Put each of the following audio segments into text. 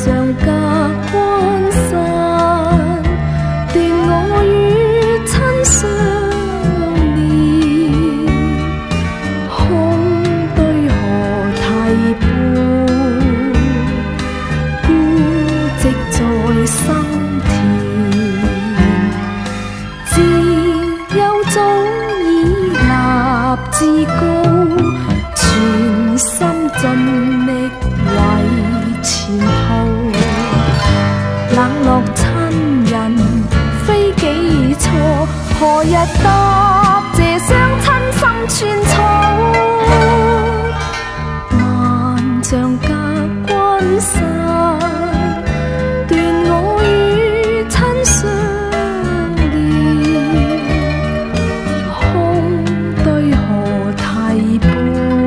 上隔關山，斷我與親相連。空對何提伴，孤寂在心田。自幼早已立志高，全心盡力為前途。冷落親人非己錯，何日答謝雙親心寸草？萬丈隔關山，斷我與親相連。空對何提伴，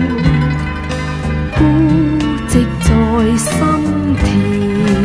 孤寂在心田。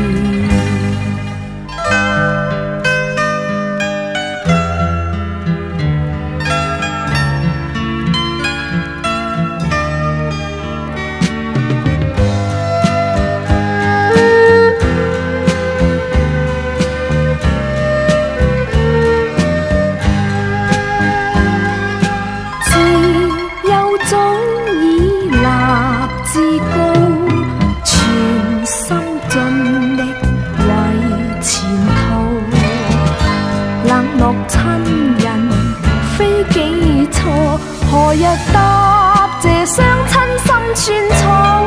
早已立志高，全心盡力為前途。冷落親人非己錯，何日答謝雙親心寸草？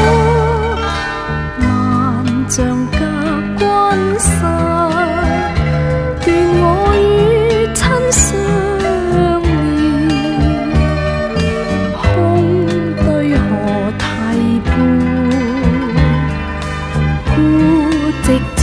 萬丈隔關山，斷我與親相。寂